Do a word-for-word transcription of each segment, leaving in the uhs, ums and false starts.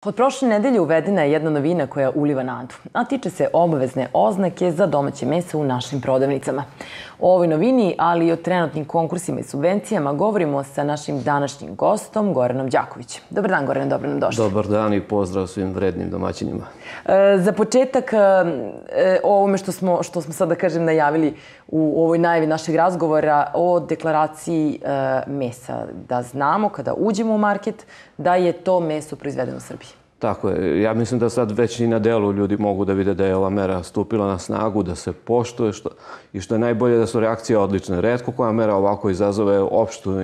Od prošle nedelje uvedena je jedna novina koja uliva nadu, a tiče se obavezne oznake za domaće meso u našim prodavnicama. O ovoj novini, ali i o trenutnim konkursima i subvencijama govorimo sa našim današnjim gostom, Goranom Đakovićem. Dobar dan, Gorane, dobro nam došli. Dobar dan i pozdrav svim vrednim domaćinima. Za početak, o ovome što smo, što smo sad, da kažem, najavili u ovoj najavi našeg razgovora o deklaraciji mesa, da znamo kada uđemo u market da je to meso proizvedeno u Srbiji. Tako je. Ja mislim da sad već i na delu ljudi mogu da vide da je ova mera stupila na snagu, da se poštuje što, i što je najbolje da su reakcije odlične. Retko koja mera ovako izazove opštu,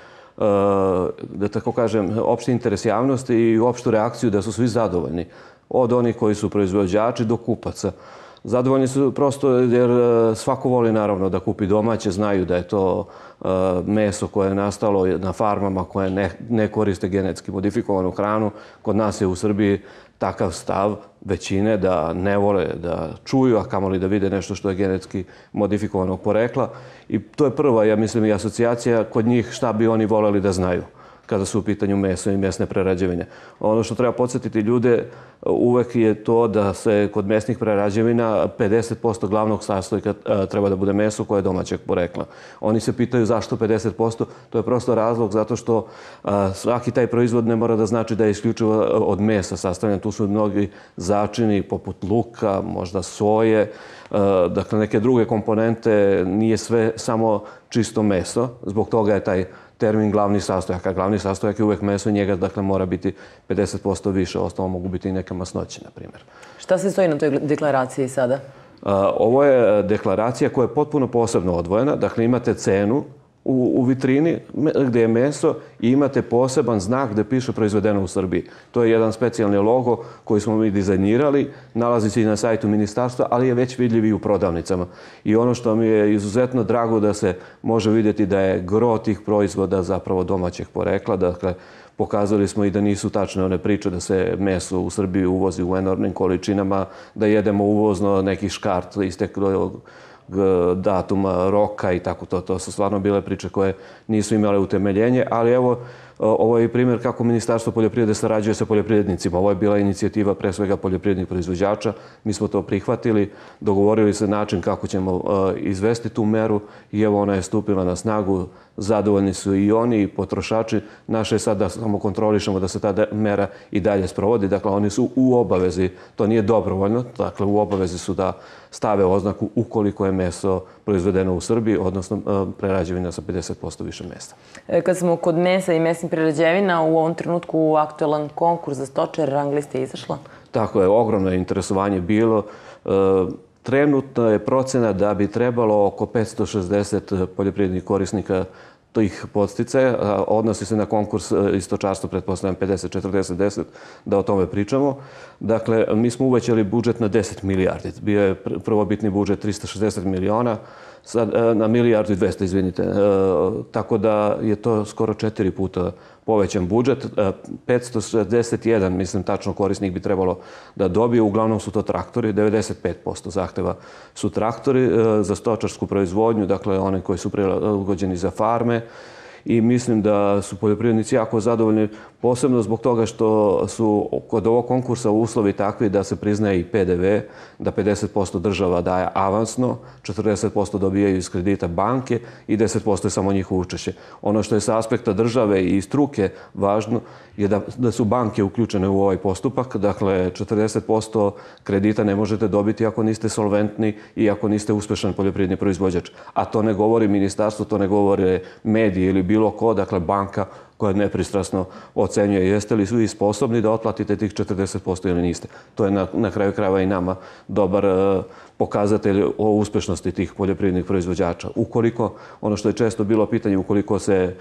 da tako kažem, opšti interes javnosti i opštu reakciju da su svi zadovoljni. Od onih koji su proizvođači do kupaca. Zadovoljni su prosto jer svako voli naravno da kupi domaće, znaju da je to meso koje je nastalo na farmama koje ne, ne koriste genetski modifikovanu hranu. Kod nas je u Srbiji takav stav većine da ne vole da čuju, a kamoli da vide nešto što je genetski modifikovanog porekla. I to je prva, ja mislim, i asocijacija kod njih šta bi oni voleli da znaju kada su u pitanju meso i mesne prerađevine. Ono što treba podsjetiti ljude uvek je to da se kod mesnih prerađevina pedeset posto glavnog sastojka treba da bude meso koje je domaćeg porekla. Oni se pitaju zašto pedeset posto, to je prosto razlog zato što svaki taj proizvod ne mora da znači da je isključivo od mesa sastavljen. Tu su mnogi začini poput luka, možda soje, dakle neke druge komponente, nije sve samo čisto meso, zbog toga je taj termin glavni sastojak, a glavni sastojak je uvek meso i njega, dakle, mora biti pedeset posto više, ostalo mogu biti i neke masnoće, na primjer. Šta se stoji na toj deklaraciji sada? Ovo je deklaracija koja je potpuno posebno odvojena, dakle, imate cenu u, u vitrini gde je meso i imate poseban znak gde piše proizvedeno u Srbiji. To je jedan specijalni logo koji smo mi dizajnirali, nalazi se i na sajtu ministarstva, ali je već vidljiv i u prodavnicama. I ono što mi je izuzetno drago da se može vidjeti da je gro tih proizvoda zapravo domaćeg porekla. Dakle, pokazali smo i da nisu tačne one priče da se meso u Srbiji uvozi u enormnim količinama, da jedemo uvozno neki škart isteklo datuma, roka i tako to. To su stvarno bile priče koje nisu imale utemeljenje, ali evo, ovo je i primjer kako Ministarstvo poljoprivrede sarađuje sa poljoprivrednicima. Ovo je bila inicijativa pre svega poljoprivrednih proizvođača. Mi smo to prihvatili, dogovorili se način kako ćemo izvesti tu meru i evo ona je stupila na snagu. Zadovoljni su i oni i potrošači. Naše je sad da samo kontrolišemo da se ta mera i dalje sprovodi. Dakle, oni su u obavezi, to nije dobrovoljno, dakle u obavezi su da stave oznaku ukoliko je meso proizvedeno u Srbiji, odnosno prerađevina sa pedeset posto više mesa. Kad smo kod mesa i mesnih prerađevina, u ovom trenutku aktualan konkurs za stočare, rang lista je izašla? Tako je, ogromno je interesovanje bilo. Trenutno je procena da bi trebalo oko petsto šezdeset poljoprivrednih korisnika tih podsticaja. Odnosi se na konkurs i stočarstvo, pretpostavljam pedeset četrdeset deset, da o tome pričamo. Dakle, mi smo uvećali budžet na deset milijardi. Bio je prvobitni budžet trista šezdeset miliona, sad na milijardu i dvesta, izvinite. Tako da je to skoro četiri puta povećan budžet. petsto šezdeset jedan, mislim, tačno korisnik bi trebalo da dobije. Uglavnom su to traktori, devedeset pet posto zahteva su traktori za stočarsku proizvodnju, dakle oni koji su prilagođeni za farme. I mislim da su poljoprivrednici jako zadovoljni, posebno zbog toga što su kod ovog konkursa uslovi takvi da se priznaje i P D V, da pedeset posto država daje avansno, četrdeset posto dobijaju iz kredita banke i deset posto je samo njihovo učešće. Ono što je sa aspekta države i struke važno je da, da su banke uključene u ovaj postupak. Dakle, četrdeset posto kredita ne možete dobiti ako niste solventni i ako niste uspešan poljoprivredni proizvođač. A to ne govori ministarstvo, to ne govore mediji ili bilo ko, dakle banka koja nepristrasno ocenjuje jeste li svi sposobni da otplatite tih četrdeset posto ili niste. To je na, na kraju krajeva i nama dobar uh, pokazatelj o uspešnosti tih poljoprivrednih proizvođača. Ukoliko, ono što je često bilo pitanje, ukoliko se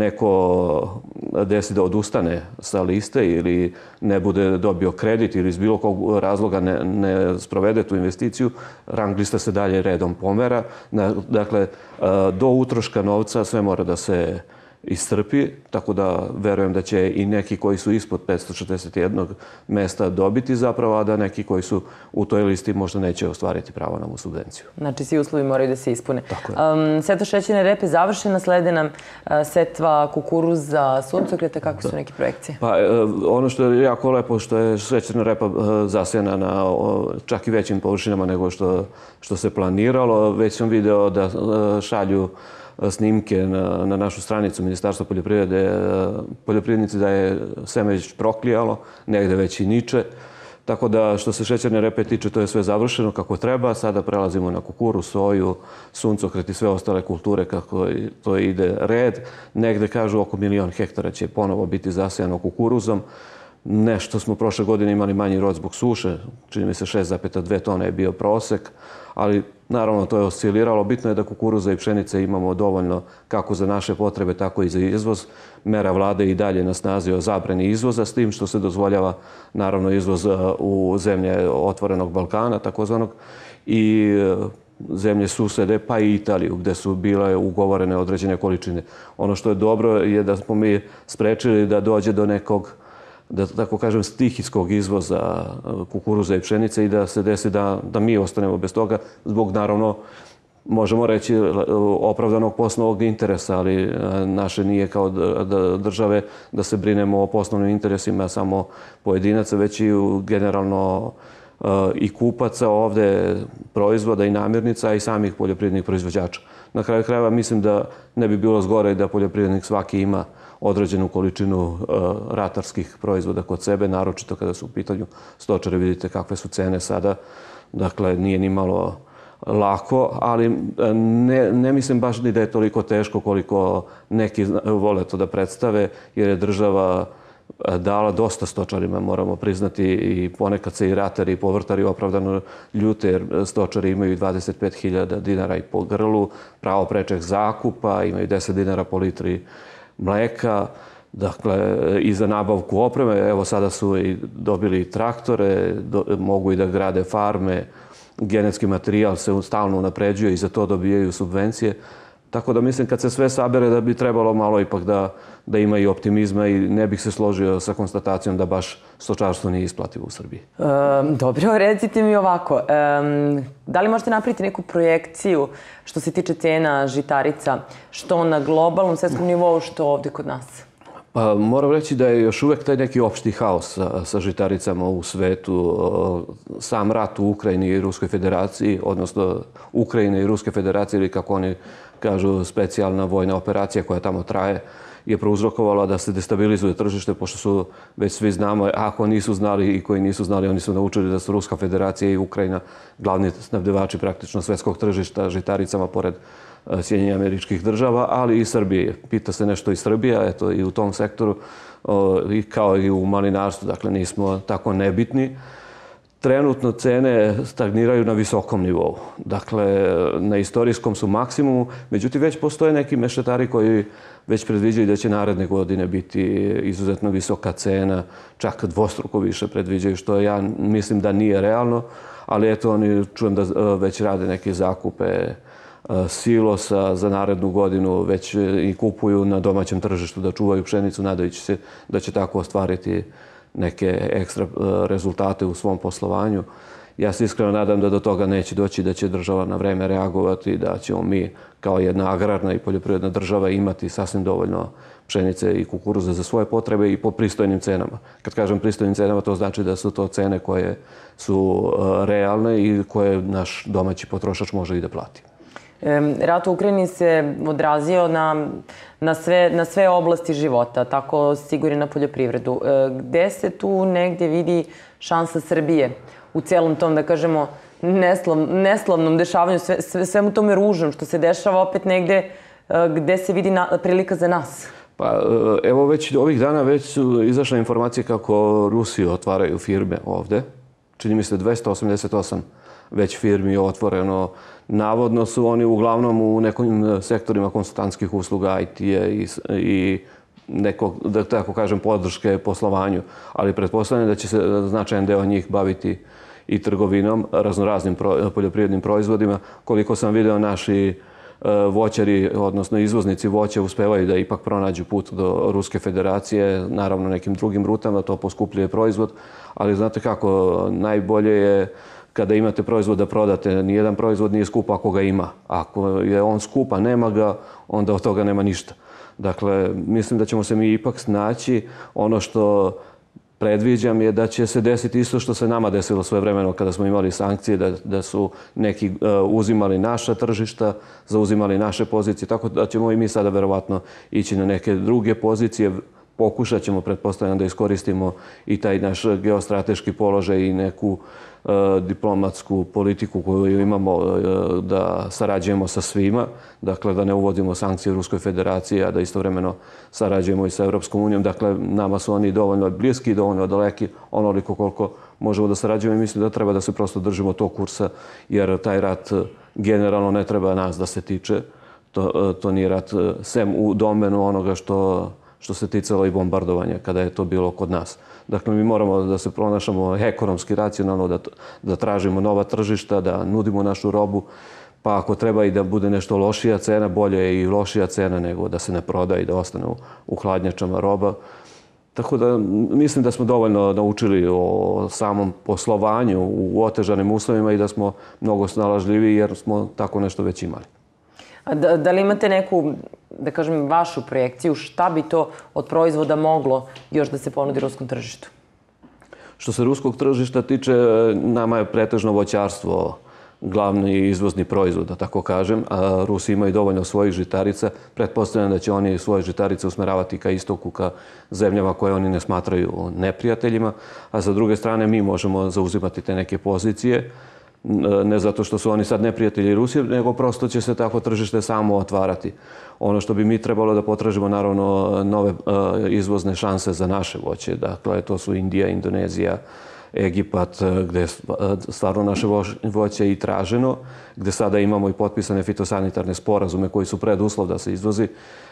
neko desi da odustane sa liste ili ne bude dobio kredit ili iz bilo kog razloga ne, ne sprovede tu investiciju, rang lista se dalje redom pomera. Na, dakle, uh, do utroška novca sve mora da se iscrpi, tako da verujem da će i neki koji su ispod petsto četrdeset jednog mesta dobiti zapravo, a da neki koji su u toj listi možda neće ostvariti pravo na ovu subvenciju. Znači, svi uslovi moraju da se ispune. Tako je. Um, setva šećerne repe završena, slede nam uh, setva kukuruza, suncokreta, kakve su neke projekcije? Pa ono što je jako lepo, što je šećerna repa uh, zasijana na uh, čak i većim površinama nego što, što se planiralo. Već sam video da uh, šalju snimke na, na našu stranicu Ministarstva poljoprivrede, poljoprivrednici da je seme već proklijalo, negde već i niče. Tako da što se šećerne repe tiče, to je sve završeno kako treba. Sada prelazimo na kukuruz, soju, suncokret i sve ostale kulture kako to ide red. Negde kažu oko milion hektara će ponovo biti zasijano kukuruzom. Nešto smo prošle godine imali manji rod zbog suše, čini mi se šest zarez dve tone je bio prosek, ali naravno to je osciliralo. Bitno je da kukuruza i pšenice imamo dovoljno kako za naše potrebe, tako i za izvoz. Mera vlade i dalje na snazi o zabrani izvoza, s tim što se dozvoljava naravno izvoz u zemlje otvorenog Balkana, takozvanog, i zemlje susede, pa i Italiju, gde su bile ugovorene određene količine. Ono što je dobro je da smo mi sprečili da dođe do nekog, da tako kažem, stihijskog izvoza kukuruza i pšenice i da se desi da, da mi ostanemo bez toga zbog, naravno, možemo reći, opravdanog poslovnog interesa, ali naše nije kao države da se brinemo o poslovnim interesima samo pojedinaca, već i generalno i kupaca ovde proizvoda i namirnica, a i samih poljoprivrednih proizvođača. Na kraju krajeva mislim da ne bi bilo zgore da poljoprivrednik svaki ima određenu količinu ratarskih proizvoda kod sebe, naročito kada su u pitanju stočari. Vidite kakve su cene sada. Dakle, nije ni malo lako, ali ne, ne mislim baš ni da je toliko teško koliko neki vole to da predstave, jer je država dala dosta stočarima, moramo priznati, i ponekad se i ratari i povrtari opravdano ljute, jer stočari imaju dvadeset pet hiljada dinara i po grlu, pravo prečeg zakupa, imaju deset dinara po litri mleka, dakle, i za nabavku opreme. Evo, sada su i dobili traktore, do, mogu i da grade farme, genetski materijal se stalno unapređuje i za to dobijaju subvencije. Tako da mislim, kad se sve sabere, da bi trebalo malo ipak da, da ima i optimizma i ne bih se složio sa konstatacijom da baš stočarstvo nije isplativo u Srbiji. E, dobro, recite mi ovako. E, da li možete napraviti neku projekciju što se tiče cena žitarica, što na globalnom svetskom nivou, što ovde kod nas? Pa moram reći da je još uvek taj neki opšti haos sa, sa žitaricama u svetu. Sam rat u Ukrajini i Ruskoj federaciji, odnosno Ukrajine i Ruske federacije, ili kako oni kažu, specijalna vojna operacija koja tamo traje, je prouzrokovala da se destabilizuje tržište, pošto su, već svi znamo, ako nisu znali i koji nisu znali, oni su naučili da su Ruska federacija i Ukrajina glavni snabdevači praktično svetskog tržišta žitaricama, pored Sjedinjenih Američkih Država, ali i Srbije. Pita se nešto i Srbija, eto, i u tom sektoru, i kao i u malinarstvu, dakle nismo tako nebitni. Trenutno cene stagniraju na visokom nivou. Dakle, na istorijskom su maksimumu, međutim već postoje neki mešetari koji već predviđaju da će naredne godine biti izuzetno visoka cena, čak dvostruko više predviđaju, što ja mislim da nije realno, ali eto, oni čujem da već rade neke zakupe silosa za narednu godinu, već i kupuju na domaćem tržištu da čuvaju pšenicu, nadajući se da će tako ostvariti neke ekstra rezultate u svom poslovanju. Ja se iskreno nadam da do toga neće doći, da će država na vreme reagovati, da ćemo mi kao jedna agrarna i poljoprivredna država imati sasvim dovoljno pšenice i kukuruza za svoje potrebe i po pristojnim cenama. Kad kažem pristojnim cenama, to znači da su to cene koje su realne i koje naš domaći potrošač može i da plati. Rat u Ukrajini se odrazio na, na, sve, na sve oblasti života, tako sigurno na poljoprivredu. Gde se tu negdje vidi šansa Srbije u celom tom, da kažemo, neslav, neslavnom dešavanju, sve, sve, svemu tome ružnom što se dešava opet negdje, gde se vidi na, prilika za nas? Pa evo, već ovih dana već su izašle informacije kako Rusi otvaraju firme ovde. Čini mi se dvesta osamdeset osam već firmi je otvoreno. Navodno su oni uglavnom u nekim sektorima konsultantskih usluga, I T-a i, i nekog, da tako kažem, podrške poslovanju. Ali pretpostavljam da će se značajan deo njih baviti i trgovinom, raznoraznim pro, poljoprivrednim proizvodima. Koliko sam video, naši voćari, odnosno izvoznici voća uspevaju da ipak pronađu put do Ruske federacije, naravno nekim drugim rutama, to poskupljuje proizvod, ali znate kako, najbolje je kada imate proizvod da prodate. Nijedan proizvod nije skup ako ga ima. Ako je on skup, a nema ga, onda od toga nema ništa. Dakle, mislim da ćemo se mi ipak snaći. Ono što predviđam je da će se desiti isto što se nama desilo svojevremeno kada smo imali sankcije, da, da su neki uh, uzimali naša tržišta, zauzimali naše pozicije, tako da ćemo i mi sada verovatno ići na neke druge pozicije. Pokušat ćemo, pretpostavljam, da iskoristimo i taj naš geostrateški položaj i neku uh, diplomatsku politiku koju imamo, uh, da sarađujemo sa svima. Dakle, da ne uvodimo sankcije u Ruskoj federaciji, a da istovremeno sarađujemo i sa Europskom unijom. Dakle, nama su oni dovoljno bliski, dovoljno daleki, onoliko koliko možemo da sarađujemo i mislim da treba da se prosto držimo tog kursa, jer taj rat generalno ne treba nas da se tiče. To, uh, to nije rat uh, sem u domenu onoga što što se ticalo i bombardovanja kada je to bilo kod nas. Dakle, mi moramo da se pronašamo ekonomski, racionalno, da, da tražimo nova tržišta, da nudimo našu robu, pa ako treba i da bude nešto lošija cena, bolje je i lošija cena nego da se ne proda i da ostane u, u hladnjačama roba. Tako da mislim da smo dovoljno naučili o samom poslovanju u otežanim uslovima i da smo mnogo snalažljivi jer smo tako nešto već imali. A da, da li imate neku, da kažem, vašu projekciju, šta bi to od proizvoda moglo još da se ponudi ruskom tržištu? Što se ruskog tržišta tiče, nama je pretežno voćarstvo glavni izvozni proizvod, da tako kažem. A Rusi imaju dovoljno svojih žitarica. Pretpostavljam da će oni svoje žitarice usmeravati ka istoku, ka zemljama koje oni ne smatraju neprijateljima. A sa druge strane, mi možemo zauzimati te neke pozicije. Ne zato što su oni sad neprijatelji Rusije, nego prosto će se tako tržište samo otvarati. Ono što bi mi trebalo da potražimo, naravno, nove izvozne šanse za naše voće. Dakle, to su Indija, Indonezija, Egipat, gde je stvarno naše voće i traženo, gde sada imamo i potpisane fitosanitarne sporazume koji su preduslov da se izvozi.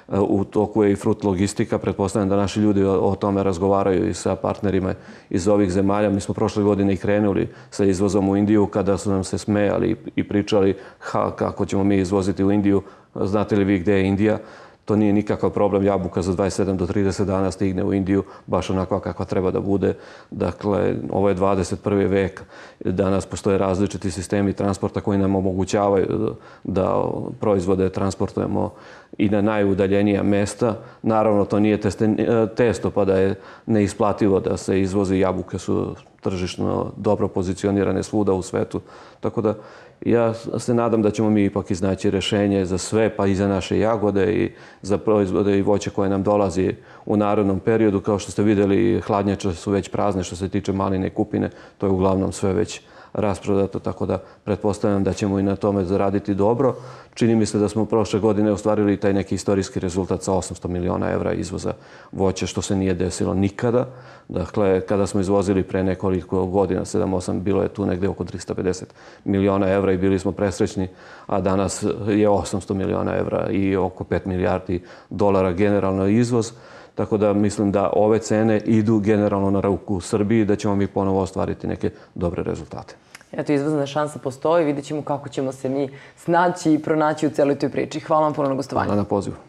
U toku je i frut logistika. Pretpostavljam da naši ljudi o tome razgovaraju i sa partnerima iz ovih zemalja. Mi smo prošle godine i krenuli sa izvozom u Indiju kada su nam se smejali i pričali ha, kako ćemo mi izvoziti u Indiju. Znate li vi gde je Indija? To nije nikakav problem. Jabuka za dvadeset sedam do trideset dana stigne u Indiju, baš onako kakva treba da bude. Dakle, ovo je dvadeset prvi vek. Danas postoje različiti sistemi transporta koji nam omogućavaju da proizvode transportujemo i na najudaljenija mesta. Naravno, to nije testo, pa da je neisplativo da se izvozi. Jabuke su tržišno dobro pozicionirane svuda u svetu. Tako da ja se nadam da ćemo mi ipak iznaći rešenje za sve, pa i za naše jagode i za proizvode i voće koje nam dolazi u narednom periodu. Kao što ste vidjeli, hladnjače su već prazne što se tiče maline i kupine. To je uglavnom sve već rasprodato, tako da pretpostavljam da ćemo i na tome zaraditi dobro. Čini mi se da smo prošle godine ostvarili taj neki istorijski rezultat sa osamsto miliona evra izvoza voća, što se nije desilo nikada. Dakle, kada smo izvozili pre nekoliko godina, sedam osam, bilo je tu negde oko trista pedeset miliona evra i bili smo presrećni, a danas je osamsto miliona evra i oko pet milijardi dolara generalno izvoz. Tako da mislim da ove cene idu generalno na ruku Srbiji, da ćemo mi ponovo ostvariti neke dobre rezultate. Eto, izvozna šansa postoji, vidjet ćemo kako ćemo se mi snaći i pronaći u celoj toj priči. Hvala vam puno na gostovanju. Hvala na pozivu.